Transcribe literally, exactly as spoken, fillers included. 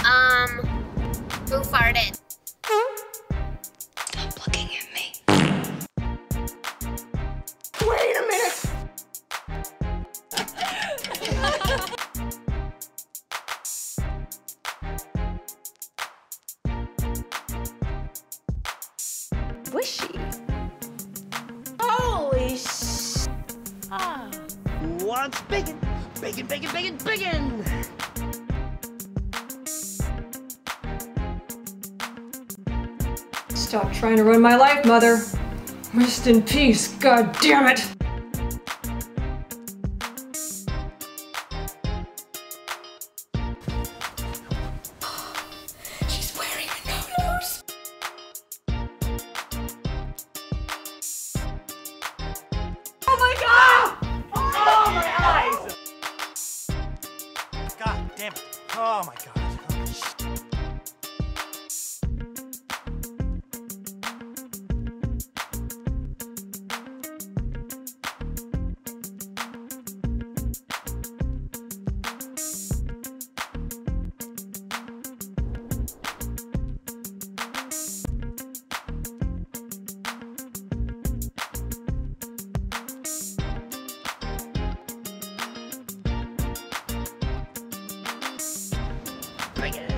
Um, who farted? Stop looking at me. Wait a minute! Bushy. Holy sh... Ah. What's biggin'? Biggin', biggin', biggin', biggin'! Stop trying to ruin my life, Mother. Rest in peace, god damn it! She's wearing a no-nose. Oh my god! Oh, my eyes! God damn it. Oh my god. Oh, shit. Bring it.